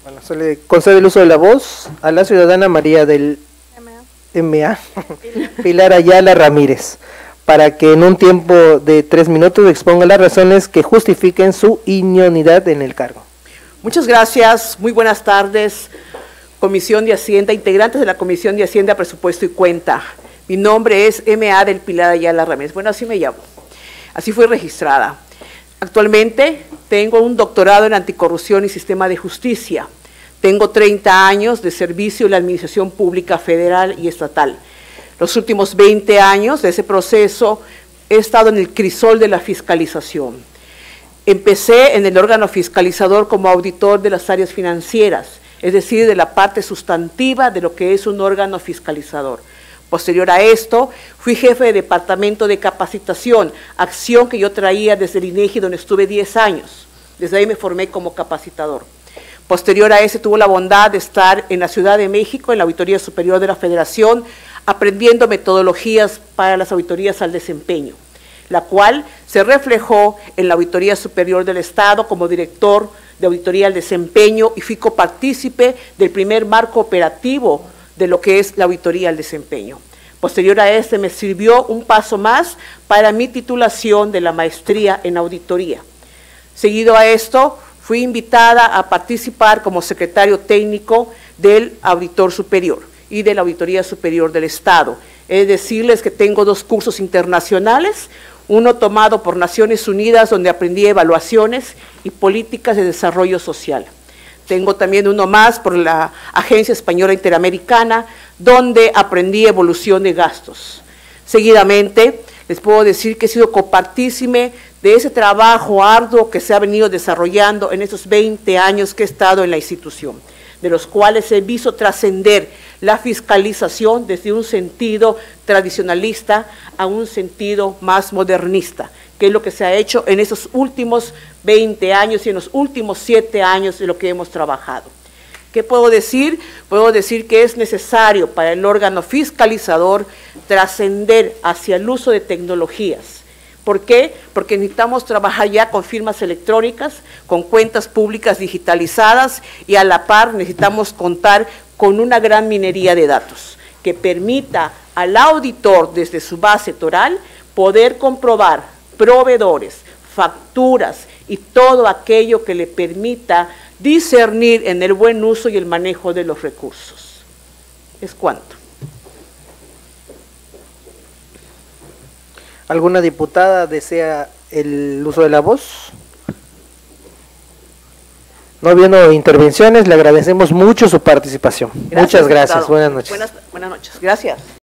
Bueno, se le concede el uso de la voz a la ciudadana María del MA, Pilar Ayala Ramírez, para que en un tiempo de 3 minutos exponga las razones que justifiquen su idoneidad en el cargo. Muchas gracias, muy buenas tardes, Comisión de Hacienda, integrantes de la Comisión de Hacienda, Presupuesto y Cuenta. Mi nombre es MA del Pilar Ayala Ramírez, bueno, así me llamo, así fui registrada. Actualmente tengo un doctorado en anticorrupción y sistema de justicia. Tengo 30 años de servicio en la administración pública federal y estatal. Los últimos 20 años de ese proceso he estado en el crisol de la fiscalización. Empecé en el órgano fiscalizador como auditor de las áreas financieras, es decir, de la parte sustantiva de lo que es un órgano fiscalizador. Posterior a esto, fui jefe de departamento de capacitación, acción que yo traía desde el INEGI, donde estuve 10 años. Desde ahí me formé como capacitador. Posterior a ese, tuve la bondad de estar en la Ciudad de México, en la Auditoría Superior de la Federación, aprendiendo metodologías para las auditorías al desempeño, la cual se reflejó en la Auditoría Superior del Estado como director de Auditoría al Desempeño y fui copartícipe del primer marco operativo de lo que es la auditoría al desempeño. Posterior a este me sirvió un paso más para mi titulación de la maestría en auditoría. Seguido a esto, fui invitada a participar como secretario técnico del auditor superior y de la Auditoría Superior del Estado. Es decirles que tengo 2 cursos internacionales, uno tomado por Naciones Unidas, donde aprendí evaluaciones y políticas de desarrollo social. Tengo también uno más por la Agencia Española Interamericana, donde aprendí evolución de gastos. Seguidamente, les puedo decir que he sido copartícipe de ese trabajo arduo que se ha venido desarrollando en estos 20 años que he estado en la institución, de los cuales he visto trascender la fiscalización desde un sentido tradicionalista a un sentido más modernista, que es lo que se ha hecho en esos últimos 20 años y en los últimos 7 años de lo que hemos trabajado. ¿Qué puedo decir? Puedo decir que es necesario para el órgano fiscalizador trascender hacia el uso de tecnologías. ¿Por qué? Porque necesitamos trabajar ya con firmas electrónicas, con cuentas públicas digitalizadas y a la par necesitamos contar con una gran minería de datos que permita al auditor desde su base toral poder comprobar proveedores, facturas y todo aquello que le permita discernir en el buen uso y el manejo de los recursos. ¿Es cuánto? ¿Alguna diputada desea el uso de la voz? No habiendo intervenciones, le agradecemos mucho su participación. Muchas gracias. Diputado. Buenas noches. Buenas noches. Gracias.